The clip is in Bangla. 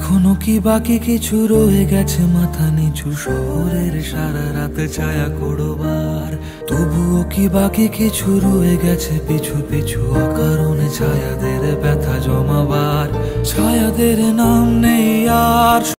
এখনো কি বাকি কিছু রয়ে গেছে মাথা নিচু শহরের সারা রাত ছায়া করবার? তবুও কি বাকি কিছু রয়ে গেছে পিছু পিছু অকারণে ছায়াদের ব্যথা জমাবার? ছায়াদের নাম নেই আর।